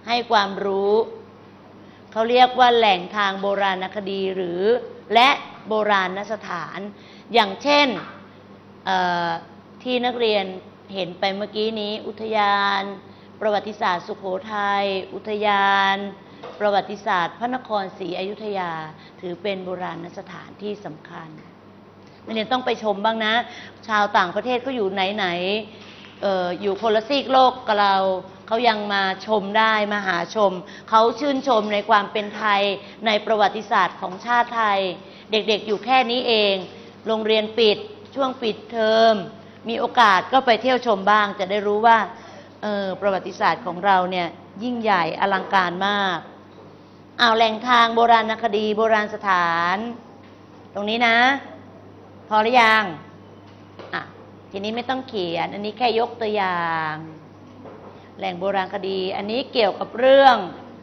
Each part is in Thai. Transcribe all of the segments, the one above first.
ให้ความรู้เขาเรียกว่าแหล่งทางโบราณคดีหรือและโบราณสถานอย่างเช่นที่นักเรียนเห็นไปเมื่อกี้นี้อุทยานประวัติศาสตร์สุโขทัยอุทยานประวัติศาสตร์พระนครศรีอยุธยาถือเป็นโบราณสถานที่สำคัญนักเรียนต้องไปชมบ้างนะชาวต่างประเทศเขาอยู่ไหนอยู่คนละซีกโลกกับเราเขายังมาชมได้มาหาชมเขาชื่นชมในความเป็นไทยในประวัติศาสตร์ของชาติไทยเด็กๆอยู่แค่นี้เองโรงเรียนปิดช่วงปิดเทอมมีโอกาสก็ไปเที่ยวชมบ้างจะได้รู้ว่าประวัติศาสตร์ของเราเนี่ยยิ่งใหญ่อลังการมากแหล่งทางโบราณคดีโบราณสถานตรงนี้นะพอหรือยังทีนี้ไม่ต้องเขียนอันนี้แค่ยกตัวอย่างแหล่งโบราณคดีอันนี้เกี่ยวกับเรื่อง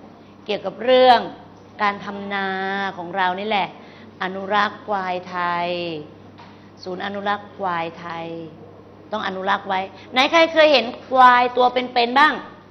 การทำนาของเรานี่แหละอนุรักษ์ควายไทยศูนย์อนุรักษ์ควายไทยต้องอนุรักษ์ไว้ไหนใครเคยเห็นควายตัวเป็นๆบ้าง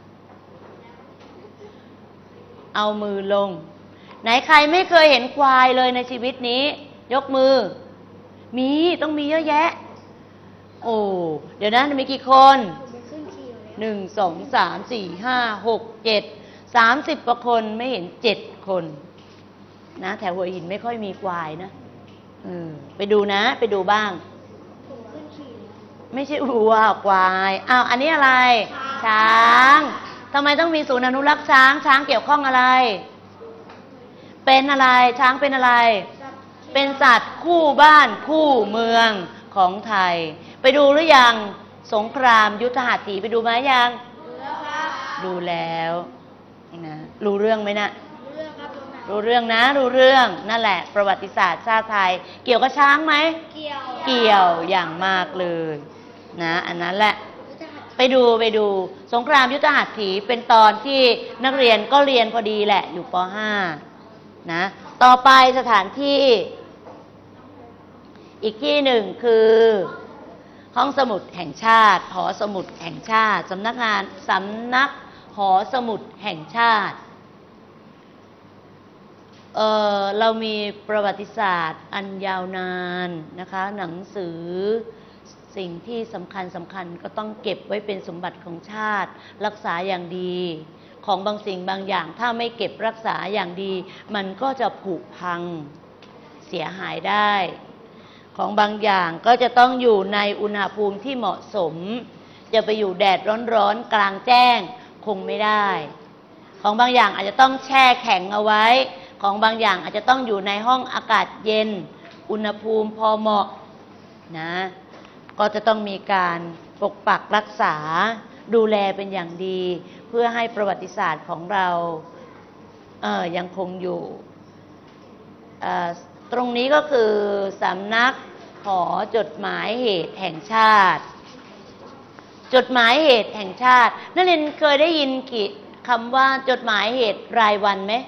เอามือลงไหนใครไม่เคยเห็นควายเลยในชีวิตนี้ยกมือต้องมีเยอะแยะเดี๋ยวนะมีกี่คน1 2 3 4 5 6 7 30 กว่าคนไม่เห็น7 คนนะแถวหัวหินไม่ค่อยมีควายนะไปดูนะไปดูบ้างไม่ใช่วัวควายอันนี้อะไรช้างทำไมต้องมีศูนย์อนุรักษ์ช้างเกี่ยวข้องอะไรเป็นอะไรช้างเป็นอะไรเป็นสัตว์คู่บ้านคู่เมืองของไทยไปดูหรือยังสงครามยุทธหัตถีไปดูไหมยังดูแล้วนะรู้เรื่องไหมนะรู้เรื่องนะรู้เรื่องนั่นแหละประวัติศาสตร์ชาติไทยเกี่ยวกับช้างไหมเกี่ยวอย่างมากเลยนะอันนั้นแหละไปดูสงครามยุทธหัตถีเป็นตอนที่นักเรียนก็เรียนพอดีแหละอยู่ป .5 นะต่อไปสถานที่อีกที่หนึ่งคือห้องสมุดแห่งชาติหอสมุดแห่งชาติสำนักหอสมุดแห่งชาติเรามีประวัติศาสตร์อันยาวนานนะคะหนังสือสิ่งที่สำคัญก็ต้องเก็บไว้เป็นสมบัติของชาติรักษาอย่างดีของบางสิ่งบางอย่างถ้าไม่เก็บรักษาอย่างดีมันก็จะผุพังเสียหายได้ของบางอย่างก็จะต้องอยู่ในอุณหภูมิที่เหมาะสมจะไปอยู่แดดร้อนๆกลางแจ้งคงไม่ได้ของบางอย่างอาจจะต้องแช่แข็งเอาไว้ของบางอย่างอาจจะต้องอยู่ในห้องอากาศเย็นอุณหภูมิพอเหมาะนะก็จะต้องมีการปกปักรักษาดูแลเป็นอย่างดีเพื่อให้ประวัติศาสตร์ของเรายังคงอยู่ตรงนี้ก็คือสำนักหอจดหมายเหตุแห่งชาติจดหมายเหตุแห่งชาตินักเรียนเคยได้ยินคำว่าจดหมายเหตุรายวันไหม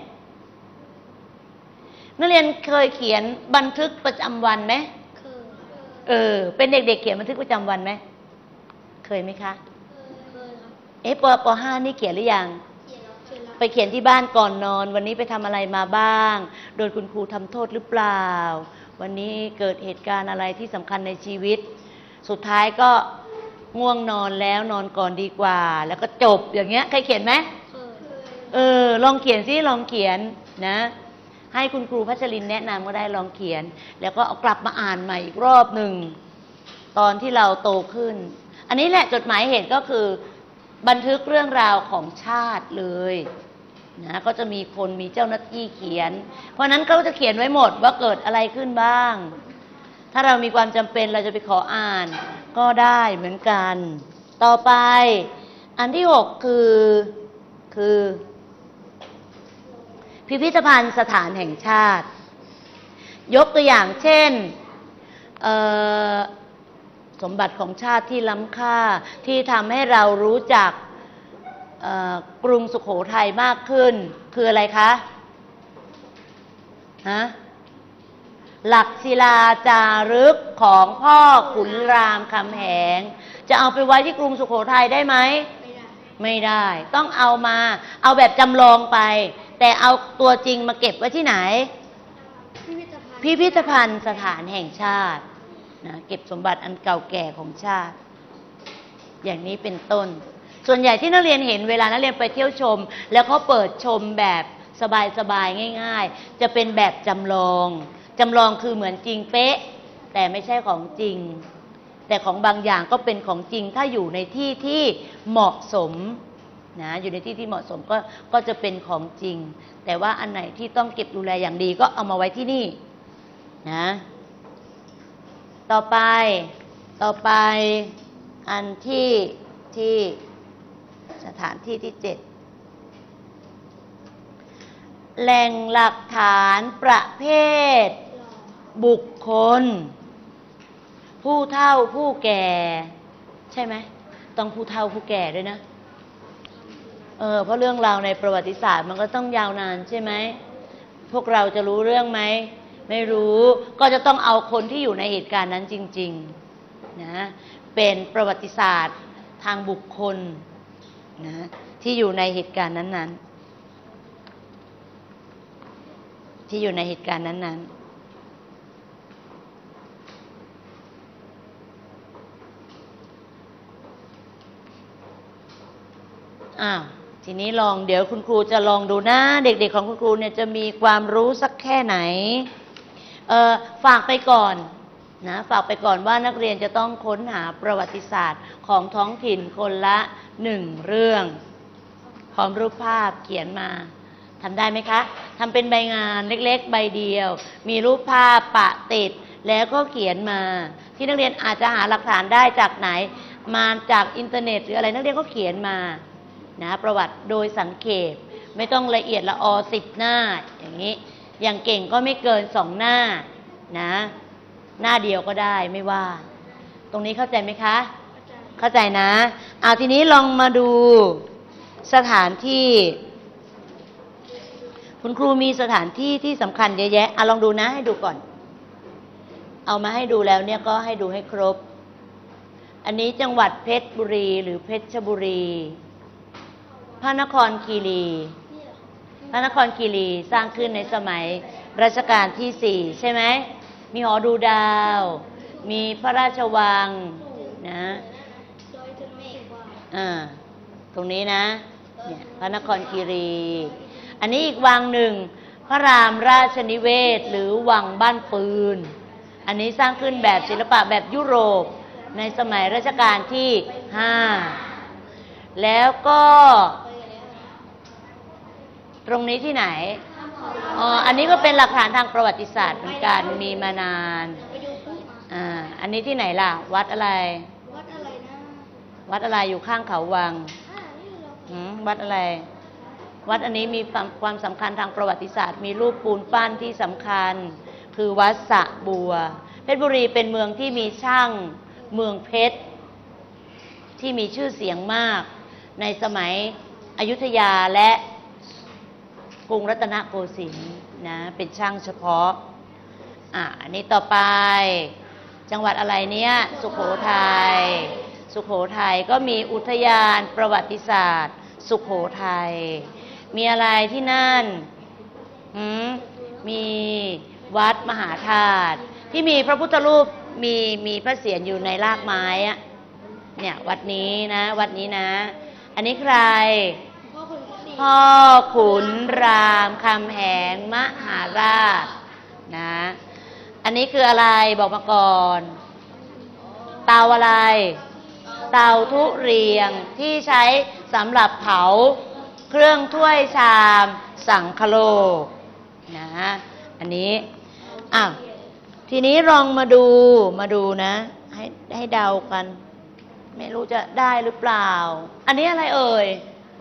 นักเรียนเคยเขียนบันทึกประจำวันไหมเป็นเด็กๆเขียนบันทึกประจำวันไหมเคยไหมคะเคยครับป .5 นี่เขียนหรือยังไปเขียนที่บ้านก่อนนอนวันนี้ไปทำอะไรมาบ้างโดนคุณครูทำโทษหรือเปล่าวันนี้เกิดเหตุการณ์อะไรที่สำคัญในชีวิตสุดท้ายก็ง่วงนอนแล้วนอนก่อนดีกว่าแล้วก็จบอย่างเงี้ยใครเขียนไหมลองเขียนซิลองเขียนนะให้คุณครูพัชรินแนะนำก็ได้ลองเขียนแล้วก็เอากลับมาอ่านใหม่อีกรอบหนึ่งตอนที่เราโตขึ้นอันนี้แหละจดหมายเหตุก็คือบันทึกเรื่องราวของชาติเลยนะก็จะมีคนมีเจ้าหน้าที่เขียนเพราะนั้นเขาจะเขียนไว้หมดว่าเกิดอะไรขึ้นบ้างถ้าเรามีความจำเป็นเราจะไปขออ่านก็ได้เหมือนกันต่อไปอันที่6คือพิพิธภัณฑ์สถานแห่งชาติยกตัวอย่างเช่นสมบัติของชาติที่ล้ำค่าที่ทำให้เรารู้จักกรุงสุโขทัยมากขึ้นคืออะไรคะหลักศิลาจารึกของพ่อขุนรามคำแหงจะเอาไปไว้ที่กรุงสุโขทัยได้ไหมไม่ได้ต้องเอาแบบจำลองไป แต่เอาตัวจริงมาเก็บไว้ที่ไหนพิพิธภัณฑ์สถานแห่งชาตินะเก็บสมบัติอันเก่าแก่ของชาติอย่างนี้เป็นต้นส่วนใหญ่ที่นักเรียนเห็นเวลานักเรียนไปเที่ยวชมแล้วเขาเปิดชมแบบสบายๆง่ายๆจะเป็นแบบจำลองคือเหมือนจริงเป๊ะแต่ไม่ใช่ของจริงแต่ของบางอย่างก็เป็นของจริงถ้าอยู่ในที่ที่เหมาะสมนะอยู่ในที่ที่เหมาะสมก็จะเป็นของจริงแต่ว่าอันไหนที่ต้องเก็บดูแลอย่างดีก็เอามาไว้ที่นี่นะต่อไปอันที่สถานที่ที่7แหล่งหลักฐานประเภทบุคคลผู้เฒ่าผู้แก่ใช่ไหมต้องผู้เฒ่าผู้แก่ด้วยนะเพราะเรื่องราวในประวัติศาสตร์มันก็ต้องยาวนานใช่ไหมพวกเราจะรู้เรื่องไหมไม่รู้ก็จะต้องเอาคนที่อยู่ในเหตุการณ์นั้นจริงๆนะเป็นประวัติศาสตร์ทางบุคคลนะที่อยู่ในเหตุการณ์นั้นๆที่อยู่ในเหตุการณ์นั้นๆทีนี้เดี๋ยวคุณครูจะลองดูนะเด็กๆของคุณครูเนี่ยจะมีความรู้สักแค่ไหนฝากไปก่อนนะฝากไปก่อนว่านักเรียนจะต้องค้นหาประวัติศาสตร์ของท้องถิ่นคนละ1เรื่องพร้อมรูปภาพเขียนมาทำได้ไหมคะทำเป็นใบงานเล็กๆใบเดียวมีรูปภาพปะติดแล้วก็เขียนมาที่นักเรียนอาจจะหาหลักฐานได้จากไหนมาจากอินเทอร์เน็ตหรืออะไรนักเรียนก็เขียนมานะประวัติโดยสังเขปไม่ต้องละเอียดละออ10 หน้าอย่างนี้อย่างเก่งก็ไม่เกิน2 หน้านะหน้าเดียวก็ได้ไม่ว่าตรงนี้เข้าใจไหมคะเข้าใจนะทีนี้ลองมาดูสถานที่คุณครูมีสถานที่ที่สำคัญเยอะแยะลองดูนะให้ดูก่อนเอามาให้ดูแล้วเนี่ยก็ให้ดูให้ครบอันนี้จังหวัดเพชรบุรีหรือเพชรบุรีพระนครคีรีสร้างขึ้นในสมัยรัชกาลที่4ใช่ไหมมีหอดูดาวมีพระราชวังนะตรงนี้นะเนี่ยพระนครคีรีอันนี้อีกวังหนึ่งพระรามราชนิเวศหรือวังบ้านปืนอันนี้สร้างขึ้นแบบศิลปะแบบยุโรปในสมัยรัชกาลที่5แล้วก็ตรงนี้ที่ไหนอันนี้ก็เป็นหลักฐานทางประวัติศาสตร์เหมือนกันมีมานานอันนี้ที่ไหนล่ะวัดอะไรวัดอะไรอยู่ข้างเขาวังวัดอะไรวัดอันนี้มีความสำคัญทางประวัติศาสตร์มีรูปปูนปั้นที่สำคัญคือวัดสระบัวเพชรบุรีเป็นเมืองที่มีช่างเมืองเพชรที่มีชื่อเสียงมากในสมัยอยุธยาและกรุงรัตนโกสินทร์นะเป็นช่างเฉพาะอันนี้ต่อไปจังหวัดอะไรเนี่ยสุโขทัยก็มีอุทยานประวัติศาสตร์สุโขทัยมีอะไรที่นั่นมีวัดมหาธาตุที่มีพระพุทธรูปมีพระเศียรอยู่ในรากไม้เนี่ยวัดนี้นะอันนี้ใครพ่อขุนรามคำแหงมหาราชนะอันนี้คืออะไรบอกมาก่อนเตาอะไรเตาทุเรียงที่ใช้สำหรับเผาเครื่องถ้วยชามสังคโลกนะอันนี้ทีนี้ลองมาดูนะให้เดากันไม่รู้จะได้หรือเปล่าอันนี้อะไรเอ่ย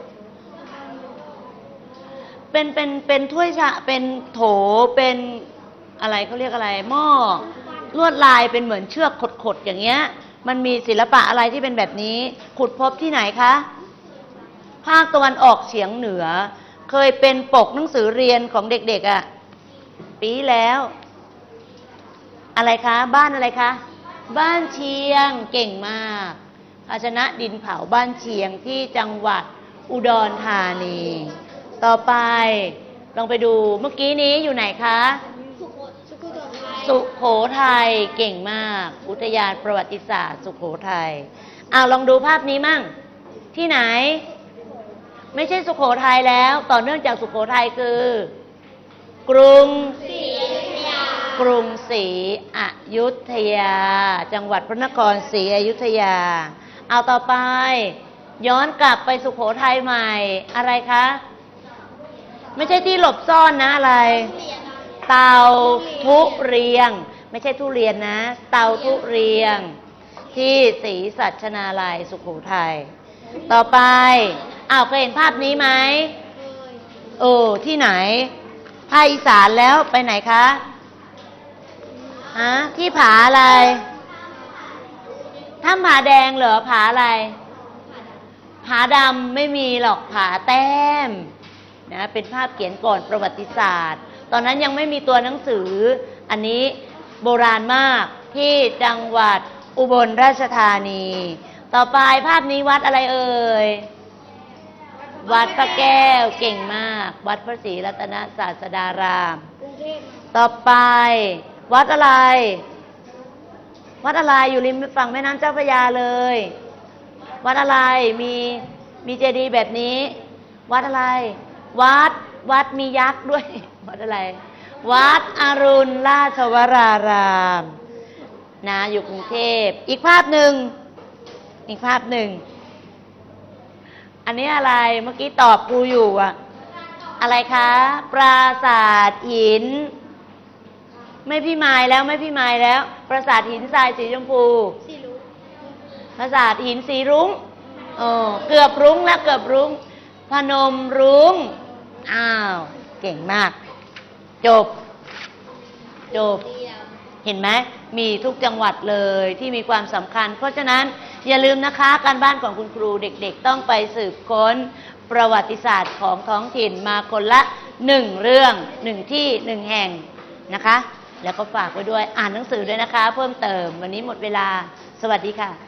เป็นถ้วยชาเป็นโถเป็นอะไรเขาเรียกอะไรหม้อลวดลายเป็นเหมือนเชือกขดๆอย่างเงี้ยมันมีศิลปะอะไรที่เป็นแบบนี้ขุดพบที่ไหนคะภาคตะวันออกเฉียงเหนือเคยเป็นปกหนังสือเรียนของเด็กๆปีแล้วอะไรคะบ้านอะไรคะบ้านเชียงเก่งมากภาชนะดินเผาบ้านเชียงที่จังหวัดอุดรธานี ต่อไปลองไปดูเมื่อกี้นี้อยู่ไหนคะสุโขทัยเก่งมากอุทยานประวัติศาสตร์สุโขทัยลองดูภาพนี้มั่งที่ไหนไม่ใช่สุโขทัยแล้วต่อเนื่องจากสุโขทัยคือกรุงศรีอยุธยาจังหวัดพระนครศรีอยุธยาเอาต่อไปย้อนกลับไปสุโขทัยใหม่อะไรคะไม่ใช่ที่หลบซ่อนนะอะไรเตาทุเรียงไม่ใช่ทุเรียนนะเตาทุเรียงที่ศรีสัชนาลัยสุโขทัยต่อไปเคยเห็นภาพนี้ไหมที่ไหนภาคอีสานแล้วไปไหนคะที่ผาอะไรถ้ำผาแดงเหรอผาอะไรผาดำไม่มีหรอกผาแต้มนะเป็นภาพเขียนก่อนประวัติศาสตร์ตอนนั้นยังไม่มีตัวหนังสืออันนี้โบราณมากที่จังหวัดอุบลราชธานีต่อไปภาพนี้วัดอะไรเอ่ยวัดพระแก้วเก่งมากวัดพระศรีรัตนศาสดารามต่อไปวัดอะไรอยู่ริมฝั่งแม่น้ำเจ้าพระยาเลยวัดอะไรมีเจดีย์แบบนี้วัดอะไรวัดมียักษ์ด้วยวัดอะไรวัดอรุณราชวรารามนะอยู่กรุงเทพอีกภาพหนึ่งอันนี้อะไรเมื่อกี้ตอบครูอยู่อะไรคะปราสาทหินไม่พี่ไม้แล้วปราสาทหินทรายสีชมพูปราสาทหินสีรุ้งเกือบรุ้งแล้วพนมรุ้งเก่งมากจบเห็นไหมมีทุกจังหวัดเลยที่มีความสำคัญเพราะฉะนั้นอย่าลืมนะคะการบ้านของคุณครูเด็กๆต้องไปสืบค้นประวัติศาสตร์ของท้องถิ่นมาคนละ1เรื่อง1ที่1แห่งนะคะแล้วก็ฝากไว้ด้วยอ่านหนังสือด้วยนะคะเพิ่มเติมวันนี้หมดเวลาสวัสดีค่ะ